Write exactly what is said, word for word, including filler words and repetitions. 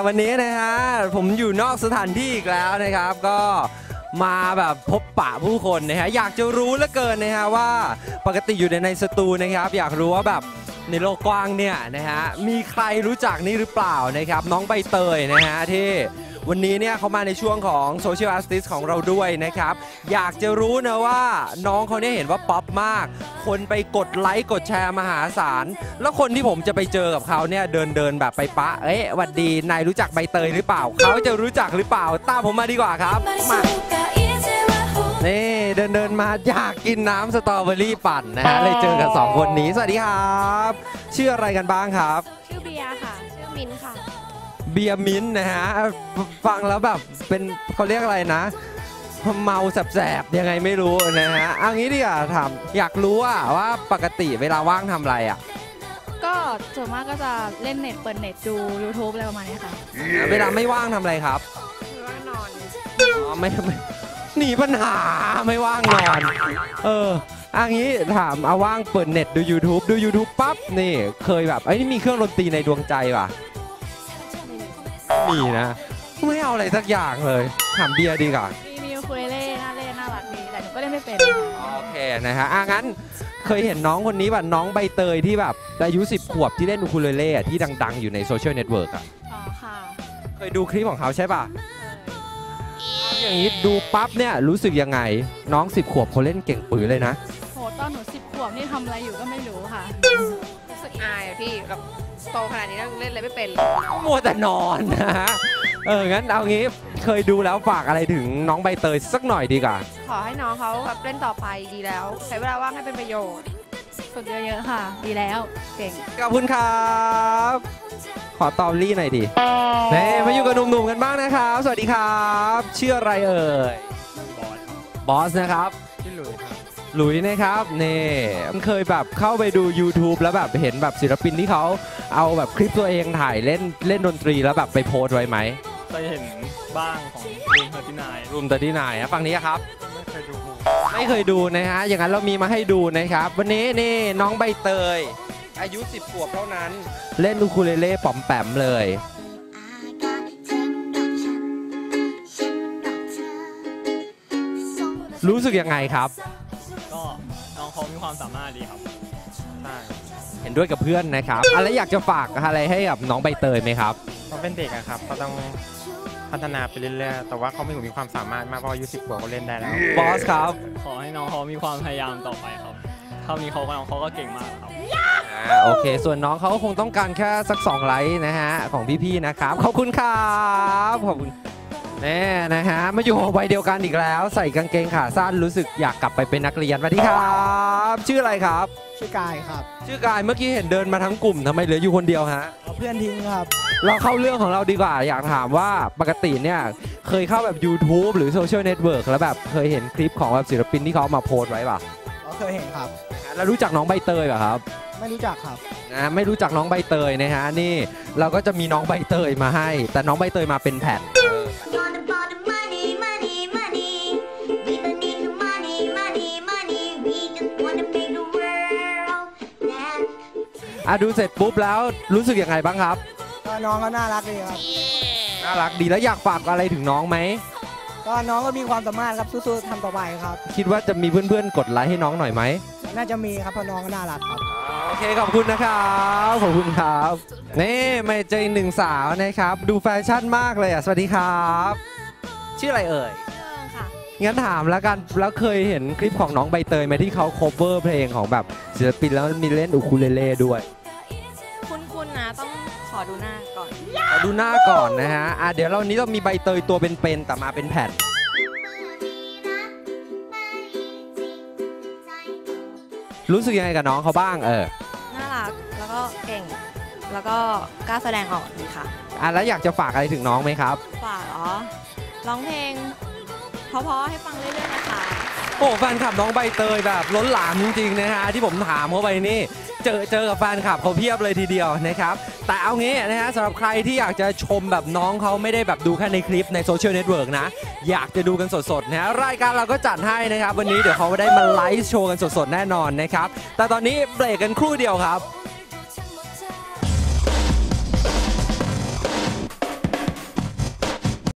วันนี้นะฮะผมอยู่นอกสถานที่อีกแล้วนะครับก็มาแบบพบปะผู้คนนะฮะอยากจะรู้เหลือเกินนะฮะว่าปกติอยู่ในในสตูนะครับอยากรู้ว่าแบบในโลกกว้างเนี่ยนะฮะมีใครรู้จักนี่หรือเปล่านะครับน้องใบเตยนะฮะที่วันนี้เนี่ยเขามาในช่วงของโซเชียลอาร์ติสต์ของเราด้วยนะครับอยากจะรู้นะว่าน้องเขาเนี่ยเห็นว่าป๊อปมากคนไปกดไลค์กดแชร์มหาศาลแล้วคนที่ผมจะไปเจอกับเขาเนี่ยเดินเดินแบบไปปะเอ๊ะหวัดดีนายรู้จักใบเตยหรือเปล่าเขาจะรู้จักหรือเปล่าตามผมมาดีกว่าครับมานี่เดินเดินมาอยากกินน้ำสตรอเบอรี่ปั่นนะฮะเลยเจอกับสองคนนี้สวัสดีครับชื่ออะไรกันบ้างครับชื่อเบียร์ค่ะชื่อมินค่ะเบียร์มิ้นนะฮะฟังแล้วแบบเป็นเขาเรียกอะไรนะเมาแสบๆยังไงไม่รู้นะฮะเอางี้ดีกว่าถามอยากรู้ว่าว่าปกติเวลาว่างทำอะไรอ่ะก็ส่วนมากก็จะเล่นเน็ตเปิดเน็ตดู ยูทูบ อะไรประมาณนี้ค่ะเวลาไม่ว่างทำอะไรครับว่างนอนอ๋อไม่ไม่หนีปัญหาไม่ว่างนอนเอออันนี้ถามเอาว่างเปิดเน็ตดู ยูทูบ ดู ยูทูบ ปั๊บนี่เคยแบบไอ้นี่มีเครื่องดนตรีในดวงใจป่ะมีนะไม่เอาอะไรสักอย่างเลยถามเบียร์ดีกว่ามีมีคูเลเล่น่าเล่นน่ารักดีแต่หนูก็เล่นไม่เป็นโอเคนะฮะอ่ะงั้นเคยเห็นน้องคนนี้ป่ะน้องใบเตยที่แบบอายุสิบขวบที่เล่นอูคูเลเล่ที่ดังๆอยู่ในโซเชียลเน็ตเวิร์กอ่ะอ๋อค่ะเคยดูคลิปของเขาใช่ป่ะอย่างนี้ดูปั๊บเนี่ยรู้สึกยังไงน้องสิบขวบเขาเล่นเก่งปื๋เลยนะโหตอนหนูสิบขวบนี่ทำอะไรอยู่ก็ไม่รู้ค่ะรู้สึกอายอะพี่แบบโตขนาดนี้เล่นอะไรไม่เป็นมัวแต่นอนนะฮะเอองั้นเอางี้เคยดูแล้วฝากอะไรถึงน้องใบเตยสักหน่อยดีกว่าขอให้น้องเขาแบบเล่นต่อไปดีแล้วใช้เวลาว่างให้เป็นประโยชน์ฝึกเยอะๆค่ะดีแล้วเก่งขอบคุณครับขอตอบลี่หน่อยดิเน่มาอยู่กับหนุ่มๆกันบ้างนะครับสวัสดีครับชื่ออะไรเอ่ยบอสนะครับชื่อหลุยครับหลุยนะครับนี่เคยแบบเข้าไปดู ยูทูบ แล้วแบบเห็นแบบศิลปินที่เขาเอาแบบคลิปตัวเองถ่ายเล่นเล่นดนตรีแล้วแบบไปโพสไว้ไหมเคยเห็นบ้างของรูมเทอร์ตี้ไนน์รูมเทอร์ตี้ไนน์ฝั่งนี้ครับไม่เคยดูไม่เคยดูนะฮะอย่างนั้นเรามีมาให้ดูนะครับวันนี้นี่น้องใบเตยอายุสิบขวบเท่านั้นเล่นอูคูเลเล่ป๋อมแปมเลยรู้สึกยังไงครับก็น้องเขามีความสามารถดีครับใช่เห็นด้วยกับเพื่อนนะครับอะไรอยากจะฝากอะไรให้กับน้องใบเตยไหมครับเขาเป็นเด็กครับเขาต้องพัฒนาไปเรื่อยๆแต่ว่าเขาไม่มีความสามารถมากเพราะอายุสิบขวบเขาเล่นได้แล้วบอสครับขอให้น้องเขามีความพยายามต่อไปครับเท่านี้เขาน้องเขาก็เก่งมากครับโอเคส่วนน้องเขาคงต้องการแค่สักสองไลค์นะฮะของพี่ๆนะครับขอบคุณครับขอบคุณแน่นะฮะมาอยู่วัยเดียวกันอีกแล้วใส่กางเกงขาสั้นรู้สึกอยากกลับไปเป็นนักเรียนสวัสดีครับชื่ออะไรครับชื่อกายครับชื่อกายเมื่อกี้เห็นเดินมาทั้งกลุ่มทำไมเหลืออยู่คนเดียวฮะเพื่อนทิ้งครับเราเข้าเรื่องของเราดีกว่าอยากถามว่าปกติเนี่ยเคยเข้าแบบ ยูทูบ หรือโซเชียลเน็ตเวิร์กแล้วแบบเคยเห็นคลิปของแบบศิลปินที่เขามาโพสไว้ป่ะเคยเห็นครับแล้วรู้จักน้องใบเตยป่ะครับไม่รู้จักครับนะไม่รู้จักน้องใบเตยนะฮะนี่เราก็จะมีน้องใบเตยมาให้แต่น้องใบเตยมาเป็นแผ่นอ่ะดูเสร็จปุ๊บแล้วรู้สึกยังไงบ้างครับน้องก็น่ารักดีครับน่ารักดีแล้วอยากฝากอะไรถึงน้องไหมก็น้องก็มีความสามารถครับสู้ๆทำต่อไปครับคิดว่าจะมีเพื่อนๆกดไลค์ให้น้องหน่อยไหมน่าจะมีครับเพราะน้องก็น่ารักครับโอเคขอบคุณนะครับขอบคุณครับนี่มาเจอหนึ่งสาวนะครับดูแฟชั่นมากเลยอ่ะสวัสดีครับชื่ออะไรเอ่ยค่ะงั้นถามแล้วกันแล้วเคยเห็นคลิปของน้องใบเตยไหมที่เขาโคเวอร์เพลงของแบบศิลปินแล้วมีเล่นอูคูเลเล่ด้วยคุณนะต้องขอดูหน้าก่อนขอดูหน้าก่อนนะฮะอ่ะเดี๋ยวเรานี้ต้องมีใบเตยตัวเป็นๆแต่มาเป็นแผ่นรู้สึกยังไงกับน้องเขาบ้างเออน่ารักแล้วก็เก่งแล้วก็กล้าแสดงออกดีค่ะอ่ะแล้วอยากจะฝากอะไรถึงน้องไหมครับฝากเหรอร้องเพลงเพราะๆให้ฟังเรื่อยๆนะคะโอ้แฟนคลับน้องใบเตยแบบล้นหลามจริงๆนะฮะที่ผมถามเขาไปนี่เจอเจอกับแฟนคลับเขาเพียบเลยทีเดียวนะครับแต่เอางี้นะฮะสำหรับใครที่อยากจะชมแบบน้องเขาไม่ได้แบบดูแค่ในคลิปในโซเชียลเน็ตเวิร์กนะอยากจะดูกันสดๆนะฮะรายการเราก็จัดให้นะครับวันนี้เดี๋ยวเขาได้มาไลฟ์โชว์กันสดๆแน่นอนนะครับแต่ตอนนี้เบรกกันครู่เดียวครับ